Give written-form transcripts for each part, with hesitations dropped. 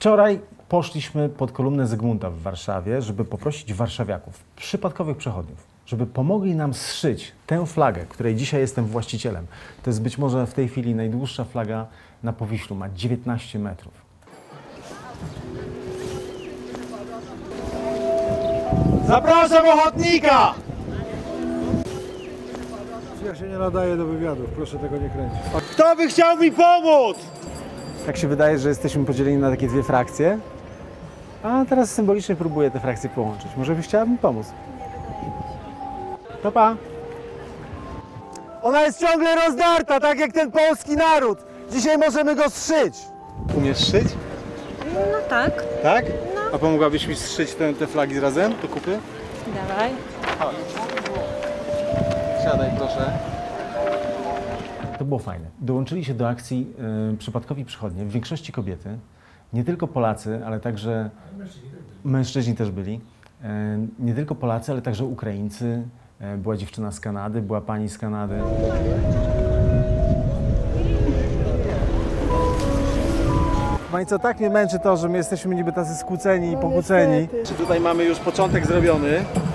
Wczoraj poszliśmy pod kolumnę Zygmunta w Warszawie, żeby poprosić warszawiaków, przypadkowych przechodniów, żeby pomogli nam zszyć tę flagę, której dzisiaj jestem właścicielem. To jest być może w tej chwili najdłuższa flaga na Powiślu, ma 19 metrów. Zapraszam ochotnika! Ja się nie nadaję do wywiadów, proszę tego nie kręcić. Kto by chciał mi pomóc? Tak się wydaje, że jesteśmy podzieleni na takie dwie frakcje, a teraz symbolicznie próbuję te frakcje połączyć. Może byś chciała mi pomóc? To pa! Ona jest ciągle rozdarta, tak jak ten polski naród. Dzisiaj możemy go zszyć. Umiesz szyć? No tak. Tak? A pomogłabyś mi zszyć te flagi razem do kupy? Dawaj. Chodź. Siadaj proszę. To było fajne. Dołączyli się do akcji przypadkowi przychodnie, w większości kobiety. Nie tylko Polacy, ale także mężczyźni też byli. Nie tylko Polacy, ale także Ukraińcy. Była dziewczyna z Kanady, była pani z Kanady. Pani co, tak mnie męczy to, że my jesteśmy niby tacy skłóceni i pokłóceni. Czy tutaj mamy już początek zrobiony?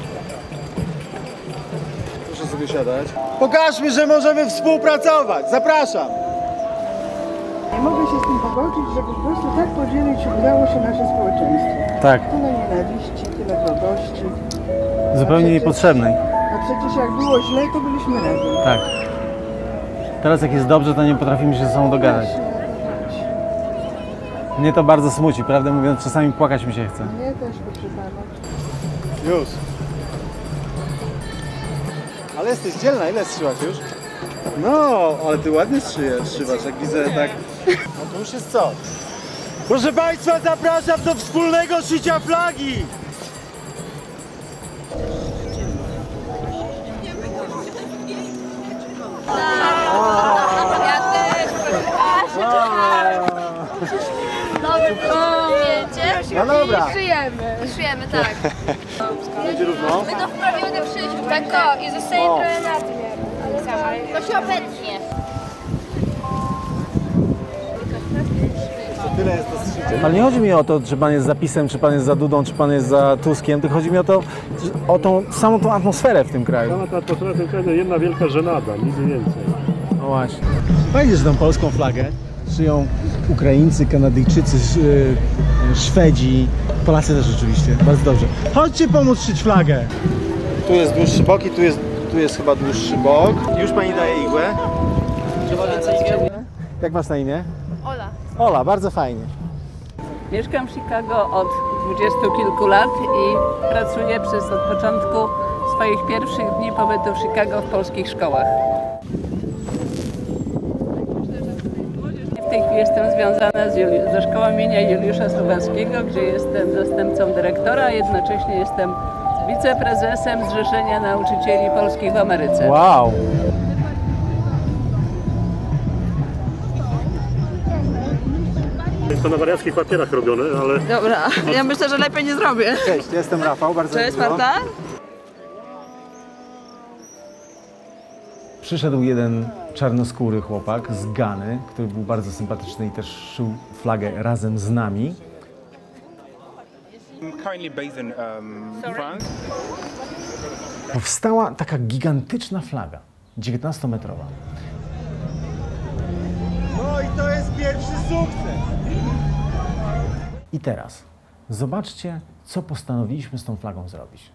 Proszę sobie siadać. Pokażmy, że możemy współpracować. Zapraszam. Nie mogę się z tym pogodzić, że po prostu tak podzielić udało się nasze społeczeństwo. Tak. Tyle nienawiści, tyle wrogości. Zupełnie niepotrzebnej. A przecież jak było źle, to byliśmy razem. Tak. Teraz jak jest dobrze, to nie potrafimy się ze sobą dogadać. Mnie to bardzo smuci, prawdę mówiąc, czasami płakać mi się chce. Mnie też, proszę pana. Już. Ale jesteś dzielna, ile strzyłaś już? No, ale ty ładnie strzywasz, jak widzę tak. No to już jest co? Proszę Państwa, zapraszam do wspólnego szycia flagi. Wiecie? No dobra. Szyjemy, tak. Będzie równo. My to wprawione w szyciu. Tak, o, i zostaje trochę na tym. To się obetnie. Tyle jest do szycia. Ale nie chodzi mi o to, czy pan jest za PiS-em, czy pan jest za Dudą, czy pan jest za Tuskiem, tylko chodzi mi o tą samą tą atmosferę w tym kraju. Sama ta atmosfera to jest jedna wielka żenada, nic więcej. No właśnie. Fajnie, że tą polską flagę szyją Ukraińcy, Kanadyjczycy, Szwedzi, Polacy też oczywiście. Bardzo dobrze. Chodźcie pomóc szyć flagę. Tu jest dłuższy bok i tu jest chyba dłuższy bok. Już pani daje igłę. Jak masz na imię? Ola. Ola, bardzo fajnie. Mieszkam w Chicago od 20 kilku lat i pracuję od początku swoich pierwszych dni pobytu w Chicago w polskich szkołach. W tej chwili jestem związana ze szkołą imienia Juliusza Słowackiego, gdzie jestem zastępcą dyrektora, a jednocześnie jestem wiceprezesem Zrzeszenia Nauczycieli Polskich w Ameryce. Wow. Jest to na wariackich papierach robione, ale... Dobra, ja myślę, że lepiej nie zrobię. Cześć, jestem Rafał, bardzo Cześć miło. Marta. Przyszedł jeden czarnoskóry chłopak z Gany, który był bardzo sympatyczny i też szył flagę razem z nami. Currently based in France. Powstała taka gigantyczna flaga, 19-metrowa. No i to jest pierwszy sukces. I teraz zobaczcie, co postanowiliśmy z tą flagą zrobić.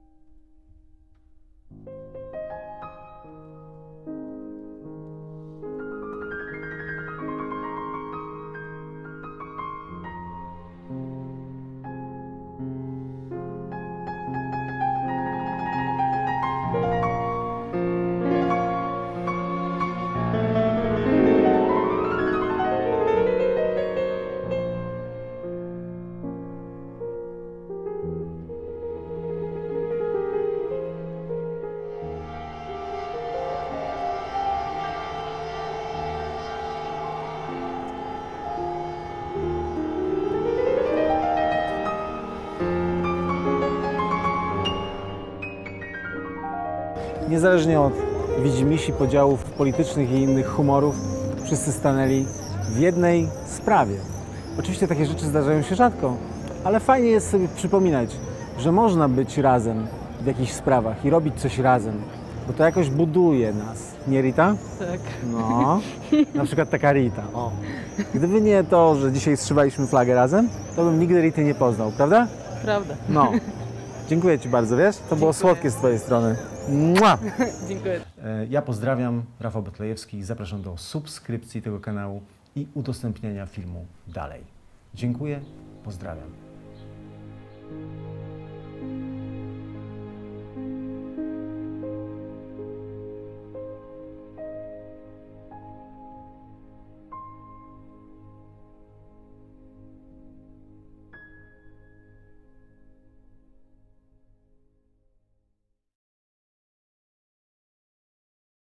Niezależnie od widzimisię, podziałów politycznych i innych humorów, wszyscy stanęli w jednej sprawie. Oczywiście takie rzeczy zdarzają się rzadko, ale fajnie jest sobie przypominać, że można być razem w jakichś sprawach i robić coś razem, bo to jakoś buduje nas. Nie, Rita? Tak. No, na przykład taka Rita. O. Gdyby nie to, że dzisiaj zszywaliśmy flagę razem, to bym nigdy Rity nie poznał, prawda? Prawda. No. Dziękuję Ci bardzo, wiesz? To było słodkie z Twojej strony. Mua! Dziękuję. Ja pozdrawiam, Rafał Betlejewski i zapraszam do subskrypcji tego kanału i udostępniania filmu dalej. Dziękuję, pozdrawiam.